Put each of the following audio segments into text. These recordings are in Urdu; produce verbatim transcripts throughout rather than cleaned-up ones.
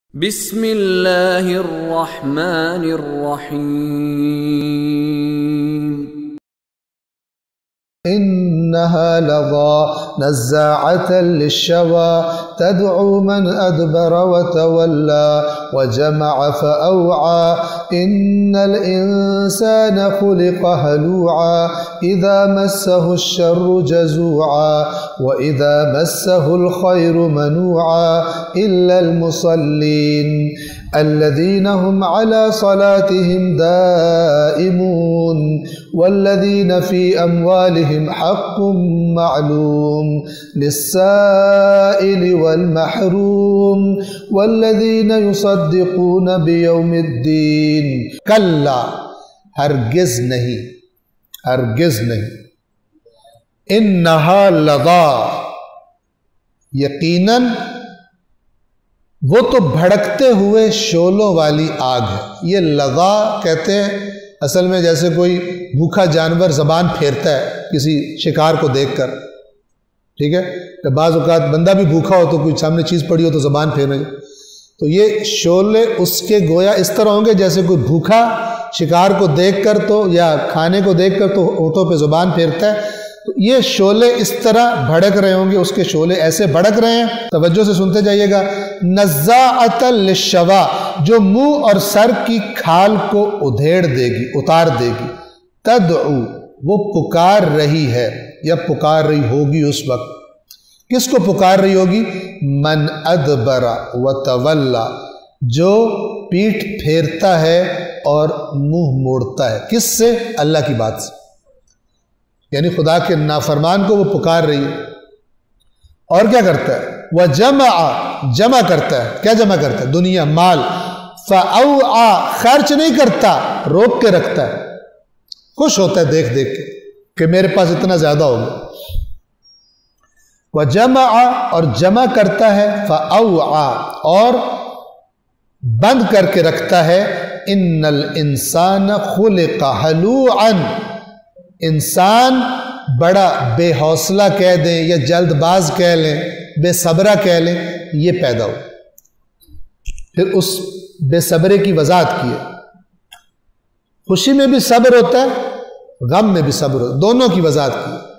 بسم اللہ الرحمن الرحیم إنها لظى نزاعة للشوى تدعو من أدبر وتولى وجمع فأوعى إن الإنسان خلق هلوعا إذا مسه الشر جزوعا وإذا مسه الخير منوعا إلا المصلين الذين هم على صلاتهم دائمون والذين في أموالهم حق معلوم للسائل والمحروم والذين يصدقون بيوم الدين کلا ہرگز نہیں ہرگز نہیں انہا لظا یقیناً وہ تو بھڑکتے ہوئے شعلوں والی آگ ہے۔ یہ لظا کہتے ہیں اصل میں جیسے کوئی بھوکا جانور زبان پھیرتا ہے کسی شکار کو دیکھ کر، ٹھیک ہے، کہ بعض اوقات بندہ بھی بھوکا ہو تو کوئی سامنے چیز پڑی ہو تو زبان پھیرنے، تو یہ شعلے اس کے گویا اس طرح ہوں گے جیسے کوئی بھوکا شکار کو دیکھ کر تو یا کھانے کو دیکھ کر تو ہونٹوں پہ زبان پھیرتا ہے، تو یہ شعلے اس طرح بھڑک رہے ہوں گے، اس کے شعلے ایسے بھڑک رہے ہیں، توجہ سے سنتے جائیے گا، نزاعۃ للشوا، جو منہ اور سر کی کھال کو ادھیڑ دے گی، اتار دے گی، تدعو، وہ پکار رہی ہے یا پکار رہی ہوگی اس وقت، کس کو پکار رہی ہوگی؟ من ادبر وتولا، جو پیٹھ پھیرتا ہے اور منہ موڑتا ہے، کس سے؟ اللہ کی بات سے، یعنی خدا کے نافرمان کو وہ پکار رہی ہے۔ اور کیا کرتا ہے؟ وَجَمَعَ، جمع کرتا ہے، کیا جمع کرتا ہے؟ دنیا، مال، فَأَوْعَى، خرچ نہیں کرتا، روک کے رکھتا ہے، خوش ہوتا ہے دیکھ دیکھ کے کہ میرے پاس اتنا زیادہ ہوگا۔ وَجَمَعَ، اور جمع کرتا ہے، فَأَوْعَى، اور بند کر کے رکھتا ہے، إِنَّ الْإِنسَانَ خُلِقَ هَلُوعًا، انسان بڑا بے حوصلہ کہہ دیں یا جلد باز کہہ لیں، بے صبرہ کہہ لیں، یہ پیدا ہو۔ پھر اس بے صبرے کی وضاحت کی ہے، خوشی میں بھی صبر ہوتا ہے، غم میں بھی صبر ہوتا ہے، دونوں کی وضاحت کی ہے۔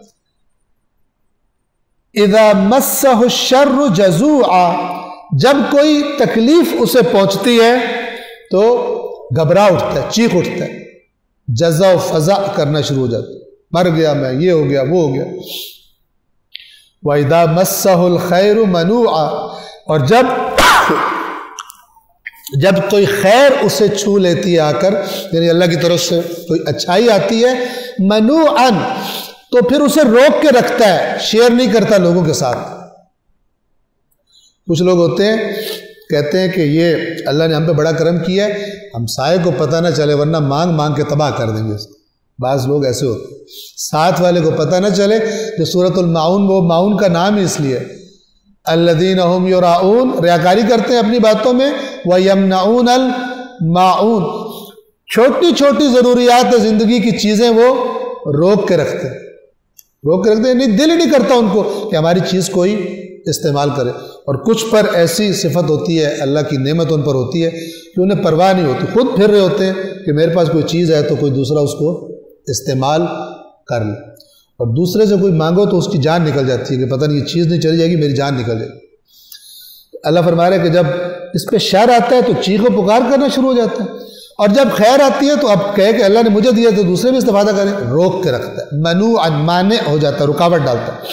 اذا مسہ الشر جزوعا، جب کوئی تکلیف اسے پہنچتی ہے تو گھبرا اٹھتا ہے، چیخ اٹھتا ہے، جزا و فضا کرنا شروع ہو جاتا ہے، مر گیا میں، یہ ہو گیا وہ ہو گیا۔ وَإِذَا مَسَّهُ الْخَيْرُ مَنُوعًا، اور جب جب کوئی خیر اسے چھو لیتی ہے آ کر، یعنی اللہ کی طرف سے کوئی اچھائی آتی ہے، مَنُوعًا، تو پھر اسے روک کے رکھتا ہے، شیئر نہیں کرتا لوگوں کے ساتھ۔ کچھ لوگ ہوتے ہیں کہتے ہیں کہ یہ اللہ نے ہم پہ بڑا کرم کیا ہے، ہم سائے کو پتہ نہ چلے ورنہ مانگ مانگ کے تباہ کر دیں گے اس کو۔ بعض لوگ ایسے ہوتے ہیں، ساتھ والے کو پتہ نہ چلے، جو سورۃ المعون، وہ معون کا نام ہی اس لیے الذین هم یراؤون، ریاکاری کرتے ہیں اپنی باتوں میں، ویمنعون الماعون، چھوٹی چھوٹی ضروریات زندگی کی چیزیں وہ روک کے رکھتے ہیں، روک کے رکھتے ہیں، نہیں دل ہی نہیں کرتا ان کو کہ ہماری چیز کوئی استعمال کرے۔ اور کچھ پر ایسی صفت ہوتی ہے، اللہ کی نعمت ان پر ہوتی ہے کہ انہیں پرواہ نہیں ہوتی، خود پھر رہے ہوتے ہیں کہ میرے پاس کوئی چیز ہے تو کوئی دوسرا اس کو استعمال کر لے، اور دوسرے سے کوئی مانگو تو اس کی جان نکل جاتی ہے کہ پتہ نہیں یہ چیز نہیں چلی جائے گی، میری جان نکل جائے گی۔ اللہ فرما رہا ہے کہ جب اس پہ شر آتا ہے تو چیخ و پکار کرنا شروع ہو جاتا ہے، اور جب خیر آتی ہے تو اب کہے کہ اللہ نے مجھے دیا تو دوسرے بھی استفادہ کریں، روک کے رکھتا ہے، منوعا، مانع ہو جاتا ہے، رکاوٹ ڈالتا ہے۔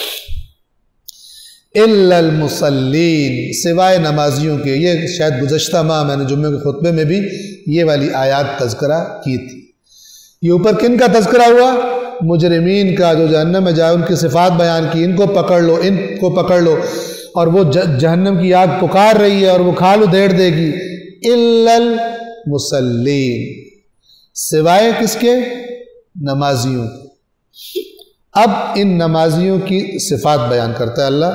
الا المصلین، سوائے نمازیوں کے، یہ شاید گزشتہ ماہ میں نے جمعے کے خطبے میں بھی یہ والی آیات تذکرہ کی تھی۔ یہ اوپر کن کا تذکرہ ہوا؟ مجرمین کا، جو جہنم میں جائے، ان کی صفات بیان کی، ان کو پکڑ لو، ان کو پکڑ لو، اور وہ جہنم کی آگ پکار رہی ہے اور وہ کھال ادھیڑ دے گی۔ الا المصلین، سوائے کس کے؟ نمازیوں کے۔ اب ان نمازیوں کی صفات بیان کرتا ہے اللہ،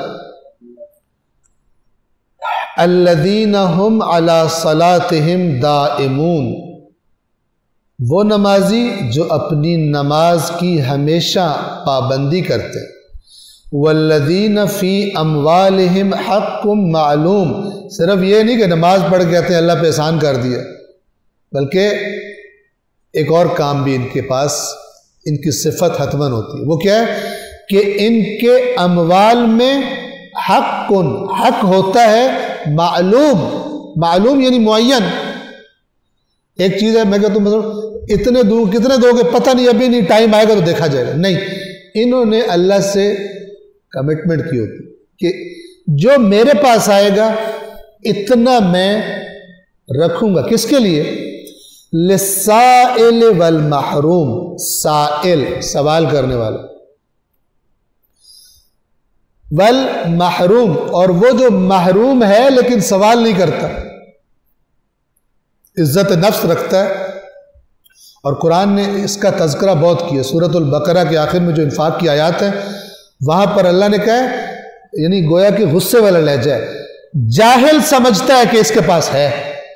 الذین هم علی صلاتہم دائمون، وہ نمازی جو اپنی نماز کی ہمیشہ پابندی کرتے، والذین فی اموالہم حق معلوم، صرف یہ نہیں کہ نماز پڑھ کے کہتے ہیں اللہ پہ احسان کر دیا، بلکہ ایک اور کام بھی ان کے پاس، ان کی صفت حتماً ہوتی ہے۔ وہ کیا ہے کہ ان کے اموال میں حق حق ہوتا ہے معلوم، معلوم یعنی معین۔ ایک چیز ہے میں کہتا ہوں مطلب اتنے دو کتنے دو گے پتہ نہیں، ابھی نہیں، ٹائم آئے گا تو دیکھا جائے گا، نہیں، انہوں نے اللہ سے کمٹمنٹ کی ہوتی کہ جو میرے پاس آئے گا اتنا میں رکھوں گا، کس کے لیے؟ للسائل والمحروم، سائل سوال کرنے والا، والمحروم اور وہ جو محروم ہے لیکن سوال نہیں کرتا، عزت نفس رکھتا ہے۔ اور قرآن نے اس کا تذکرہ بہت کیا، سورۃ البقرہ کے آخر میں جو انفاق کی آیات ہیں وہاں پر اللہ نے کہا ہے، یعنی گویا کہ غصے والا لہجہ ہے، جاہل سمجھتا ہے کہ اس کے پاس ہے،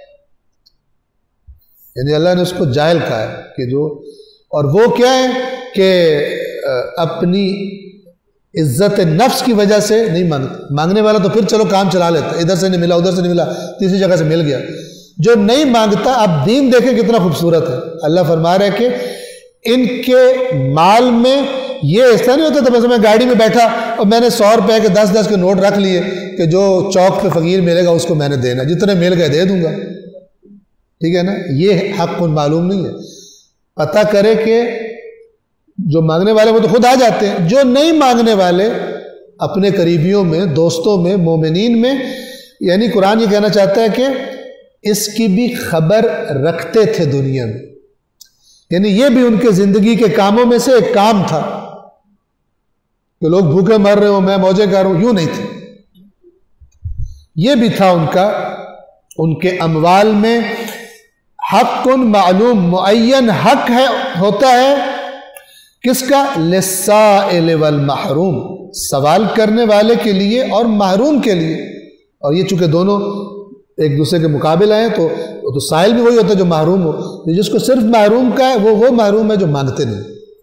یعنی اللہ نے اس کو جاہل کہا ہے کہ جو، اور وہ کیا ہے کہ اپنی عزت نفس کی وجہ سے نہیں مانگتا۔ مانگنے والا تو پھر چلو کام چلا لیتا، ادھر سے نہیں ملا ادھر سے نہیں ملا تیسری جگہ سے مل گیا، جو نہیں مانگتا۔ اب دین دیکھیں کتنا خوبصورت ہے، اللہ فرما رہا ہے کہ ان کے مال میں یہ ایسا نہیں ہوتا تھا بس میں گاڑی میں بیٹھا اور میں نے سو روپے کے دس دس کے نوٹ رکھ لیے کہ جو چوک پہ فقیر ملے گا اس کو میں نے دینا، جتنے مل گئے دے دوں گا، ٹھیک ہے نا؟ یہ حق معلوم نہیں ہے۔ پتہ کرے کہ جو مانگنے والے وہ تو خود آ جاتے ہیں، جو نہیں مانگنے والے اپنے قریبیوں میں، دوستوں میں، مومنین میں، یعنی قرآن یہ کہنا چاہتا ہے کہ اس کی بھی خبر رکھتے تھے دنیا میں، یعنی یہ بھی ان کے زندگی کے کاموں میں سے ایک کام تھا کہ لوگ بھوکے مر رہے ہو میں موجے کر رہا ہوں، یوں نہیں تھے، یہ بھی تھا ان کا۔ ان کے اموال میں حق معلوم، معین حق ہے، ہوتا ہے کس کا؟ للسائل والمحروم، سوال کرنے والے کے لیے اور محروم کے لیے۔ اور یہ چونکہ دونوں ایک دوسرے کے مقابل ہیں تو تو سائل بھی وہی ہوتا ہے جو محروم ہو، جس کو صرف محروم کا ہے وہ وہ محروم ہے جو مانگتے نہیں۔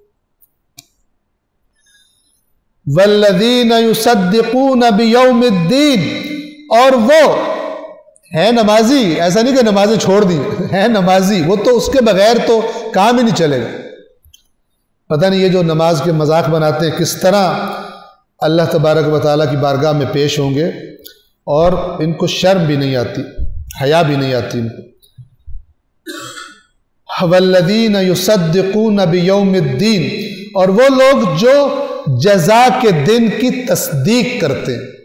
والذین یصدقون بیوم الدین، اور وہ ہے نمازی، ایسا نہیں کہ نمازیں چھوڑ دی، ہے نمازی، وہ تو اس کے بغیر تو کام ہی نہیں چلے گا۔ پتہ نہیں یہ جو نماز کے مذاق بناتے ہیں کس طرح اللہ تبارک و تعالیٰ کی بارگاہ میں پیش ہوں گے، اور ان کو شرم بھی نہیں آتی، حیا بھی نہیں آتی ان کو۔ والذین یصدقون بیوم الدین، اور وہ لوگ جو جزا کے دن کی تصدیق کرتے ہیں۔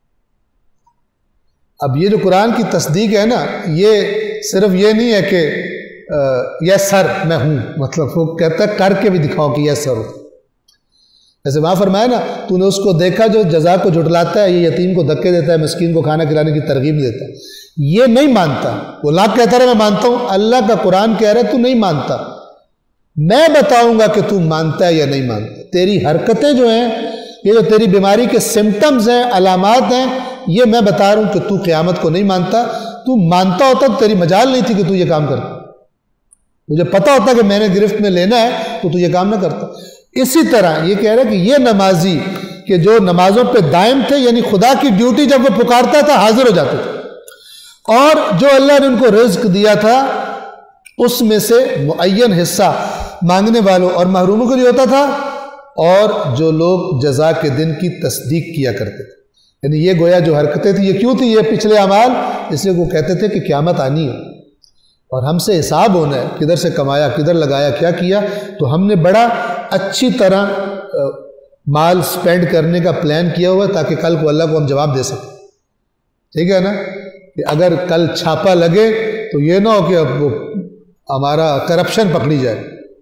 اب یہ جو قرآن کی تصدیق ہے نا، یہ صرف یہ نہیں ہے کہ یس سر میں ہوں، مطلب وہ کہتا ہے کر کے بھی دکھاؤ کہ یس سر ہو۔ جیسے وہاں فرمایا نا، تو نے اس کو دیکھا جو جزا کو جھٹلاتا ہے، یہ یتیم کو دھکے دیتا ہے، مسکین کو کھانا کھلانے کی ترغیب نہیں دیتا، یہ نہیں مانتا، وہ لاکھ کہتا رہے میں مانتا ہوں، اللہ کا قرآن کہہ رہا ہے تو نہیں مانتا، میں بتاؤں گا کہ تو مانتا ہے یا نہیں مانتا۔ تیری حرکتیں جو ہیں، یہ جو تیری بیماری کے سمٹمز ہیں، علامات ہیں، یہ میں بتا رہا ہوں کہ تو قیامت کو نہیں مانتا۔ تو مانتا ہوتا تو تیری مجال نہیں تھی کہ تو یہ کام کرتا، مجھے پتا ہوتا کہ میں نے گرفت میں لینا ہے تو تو یہ کام نہ کرتا۔ اسی طرح یہ کہہ رہا ہے کہ یہ نمازی کہ جو نمازوں پہ دائم تھے، یعنی خدا کی ڈیوٹی جب وہ پکارتا تھا حاضر ہو جاتے تھے، اور جو اللہ نے ان کو رزق دیا تھا اس میں سے معین حصہ مانگنے والوں اور محروموں کے لیے ہوتا تھا، اور جو لوگ جزا کے دن کی تصدیق کیا کرتے تھے۔ یعنی یہ گویا جو حرکتیں تھیں یہ کیوں تھی؟ یہ پچھلے اعمال، اس لیے وہ کہتے تھے کہ قیامت آنی ہے اور ہم سے حساب ہونا ہے، کدھر سے کمایا، کدھر لگایا، کیا کیا۔ تو ہم نے بڑا اچھی طرح مال سپینڈ کرنے کا پلان کیا ہوا ہے تاکہ کل کو اللہ کو ہم جواب دے سکیں، ٹھیک ہے نا؟ کہ اگر کل چھاپا لگے تو یہ نہ ہو کہ اب وہ ہمارا کرپشن پکڑی جائے۔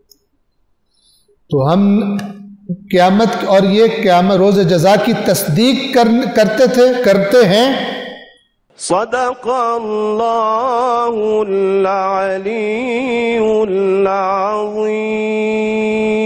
تو ہم قیامت اور یہ قیامت روز جزا کی تصدیق کرتے تھے، کرتے ہیں۔ صدق اللہ العلی العظیم۔